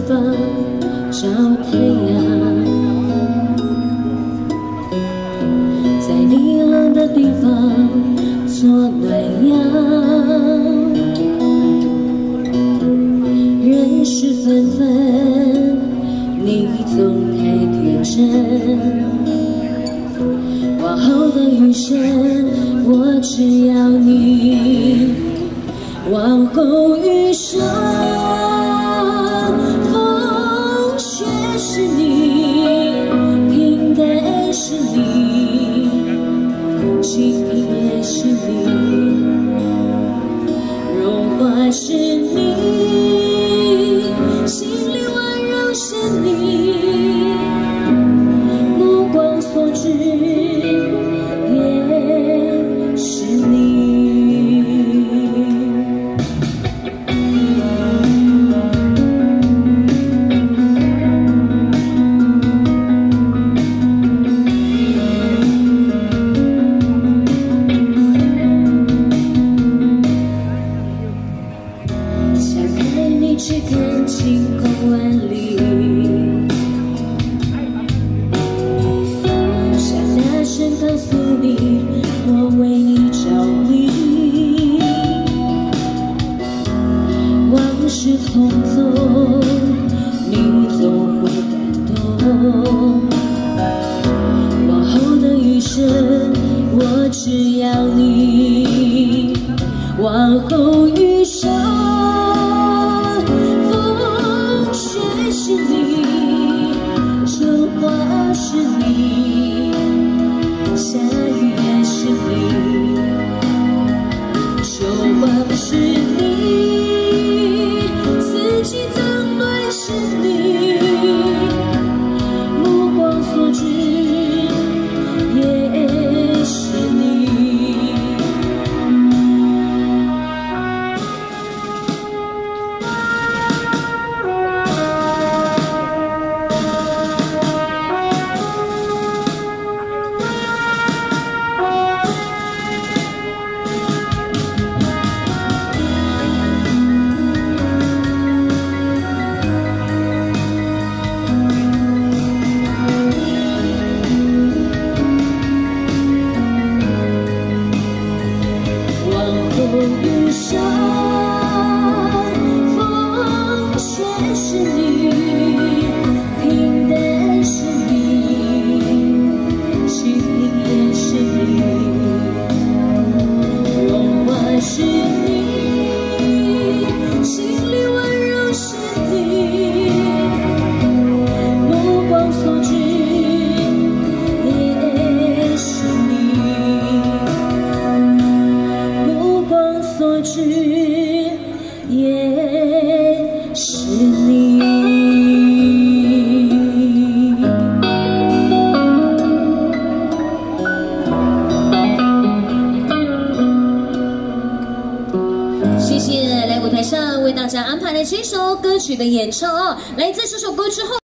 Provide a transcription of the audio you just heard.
方找太阳，在你冷的地方做暖阳。人事纷纷，你总太天真。往后的余生，我只要你。往后余生，风雪是你，平淡是你，清贫也是你，荣华是你，心里温柔是你，目光所至也是你。只看晴空万里，想大声告诉你，我为你着迷。往事匆匆，你总会感动。往后的余生，我只要你。往后余生。是你，春花是你，下雨也是你，秋光是你，四季冷暖是你，目光所至也是你。余生，风雪是你，平淡是你，清贫也是你，荣华是你，心里温柔是你，目光所至也是你。所知也是你。谢谢来舞台上为大家安排了这首歌曲的演唱哦。来，在这首歌之后。